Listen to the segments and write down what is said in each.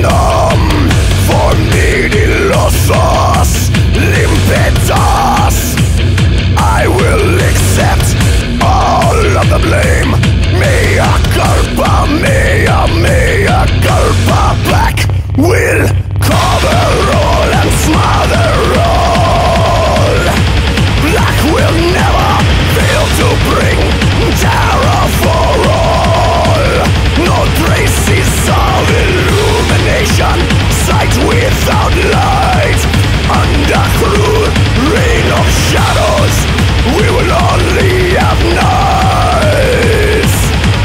numb for needy losses, impetus. I will accept all of the blame. Mea culpa, mea culpa. Black will cover all and smother all. Black will never fail to bring terror for all. No traces of illumination, sight without light. Under cruel rain of shadows, we will only have nights.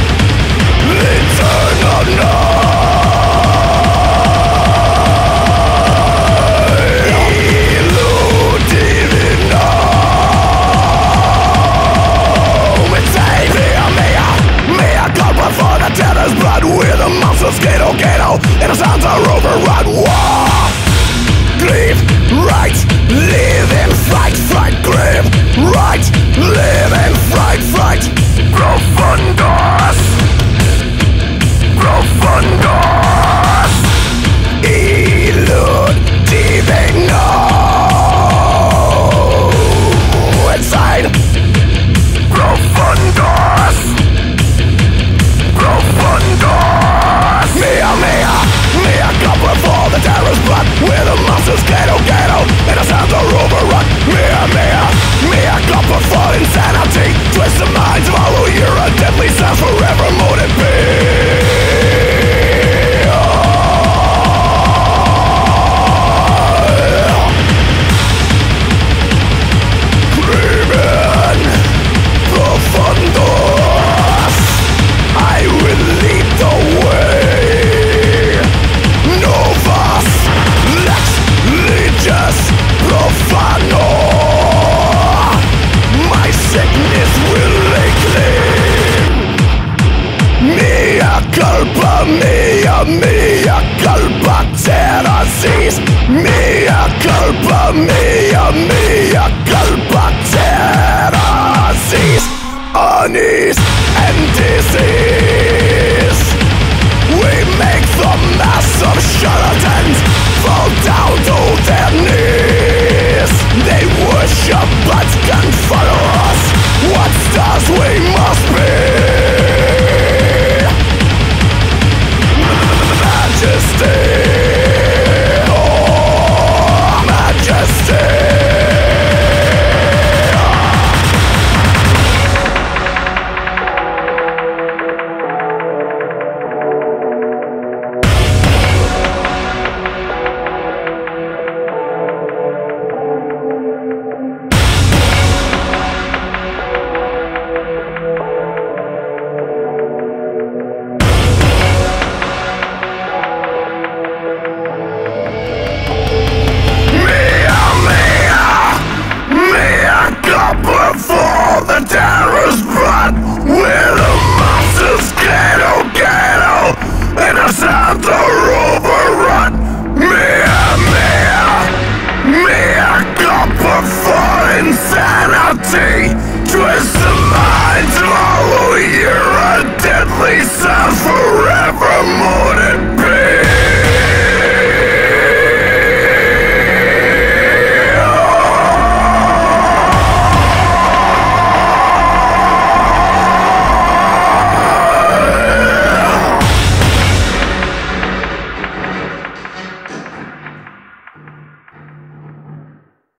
Eternal night. For the terror's blood, we're the monsters, ghetto, and the sounds are overrun. War, grief, right, live and fight, grief, right, live and fight. Profundus, elude, divino. Inside, profundus. Mea culpa for the terror's blood. We're the monsters, ghetto, and the sounds are overrun. Mea culpa for insanity. Twist the minds of all who hear a deadly sound forever molded Creeping profundus, I will lead the way. Novus, lex leges profano. My sickness will lay claim. Mea culpa, mea culpa, terrorcies. Mea culpa, mea culpa, terrorcies. Unease and disease, we make the mass of